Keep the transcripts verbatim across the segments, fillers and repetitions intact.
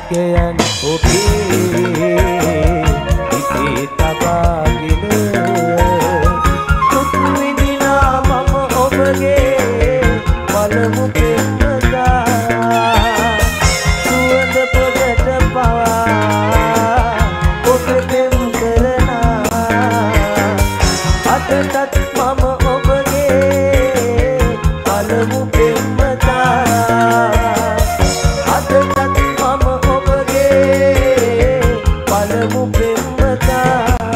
අතිකයන් ඔබේ ඉතේ තබාගෙන දුක් විඳිනා මම ඔබගේ පළමු පෙම්වතා සුවඳ පොදට පවා ඔබ පෙම් කරනා අදටත් මම ඔබගේ පළමු පෙම්වතා අදටත් මම ඔබගේ පළමු පෙම්වතා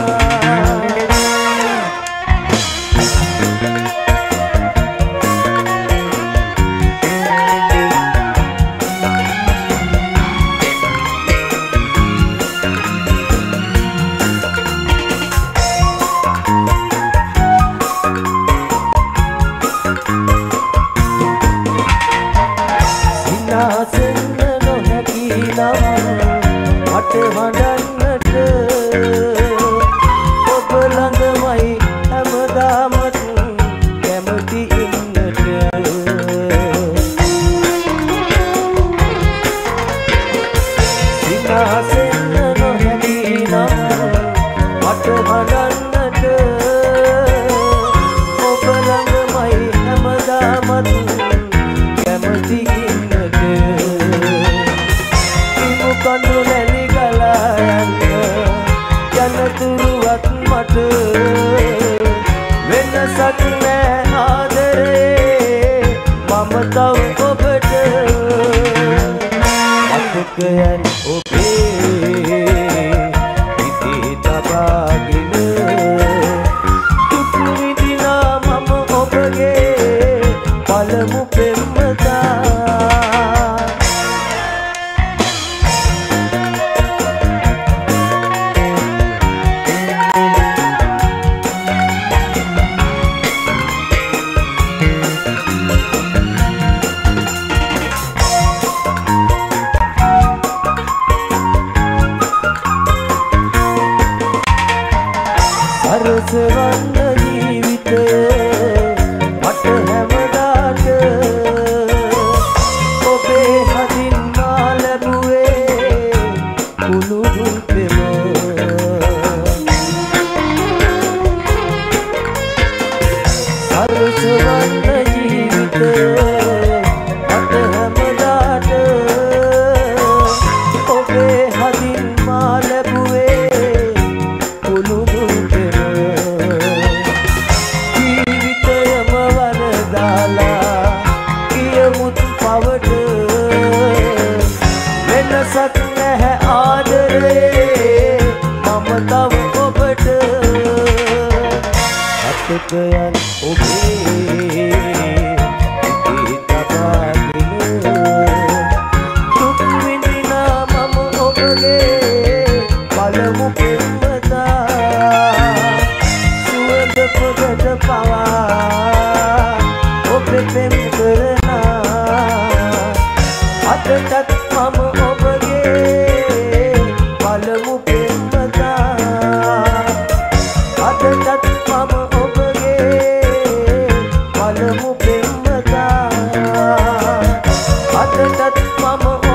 සිනාසෙන්න නොහැකි නම් මට හඬන්නට ඔබ ළඟමයි හැමදාමත් කැමති ඉන්නට සිනාසෙන්න නොහැකි නම් මට හඬන්නට ඔබ ළඟමයි හැමදාමත් කැමති කඳු නැලි ගලා යන්න යනතුරුවත් මට වෙනසක් නෑ ආදරේ මම තව ඔබට අතකයන් ඔබේ ඉතේ තබාගෙන දුක් විඳිනා මම ඔබගේ පළමු පෙම්වතා සරසවන්න ජීවිතය මට හැමදාට ඔබේ හදින් මා ලැබුවේ කුළුදුන් පෙම සරසවන්න ජීවිතය මට හැමදාට ඔබේ හදින් මා ලැබුවේ කුළුදුන් වෙනසක් නැහැ ආදරේ මම තව ඔබට අතකයන් ඔබේ ඉතේ තබාගෙන දුක් විඳිනා මම ඔබගේ පළමු පෙම්වතා සුවඳ පොදට පවා ඔබ පෙම් කරනා අදටත් මම ඔබගේ පළමු පෙම්වතා අදටත් මම ඔබගේ පළමු පෙම්වතා අදටත් මම